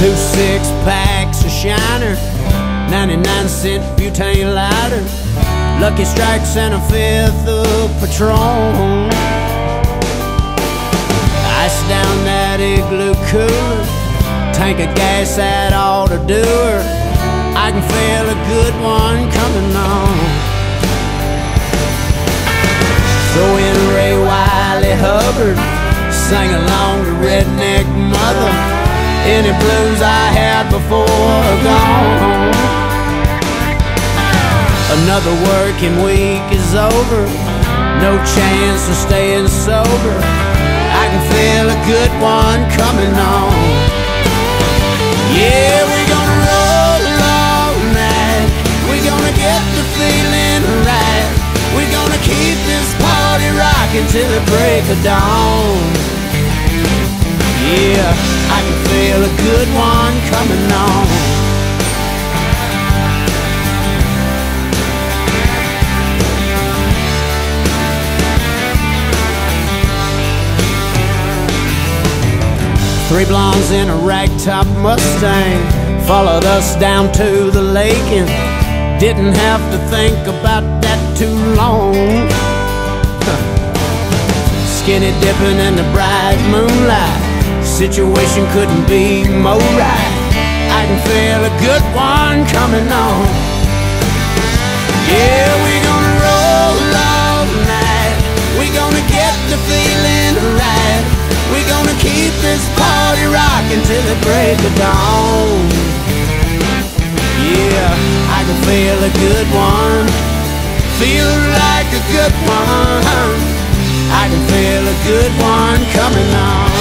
2 6-packs of Shiner, 99-cent butane lighter, Lucky Strikes and a 5th of Patron. Ice down that igloo cooler, tank of gas that ought to do her. I can feel a good one coming on. Throw in Ray Wiley Hubbard, sing along to Redneck Mother. Any blues I had before are gone. Another working week is over, no chance of staying sober. I can feel a good one coming on. Yeah, we're gonna roll all night, we're gonna get the feeling right, we're gonna keep this party rocking till the break of dawn. Yeah, I can feel a good one coming on. Three blondes in a ragtop Mustang followed us down to the lake, and didn't have to think about that too long. Skinny dipping in the bright moonlight, situation couldn't be more right. I can feel a good one coming on. Yeah, we're gonna roll all night, we're gonna get the feeling right, we're gonna keep this party rocking till the break of dawn. Yeah, I can feel a good one, feel like a good one. I can feel a good one coming on.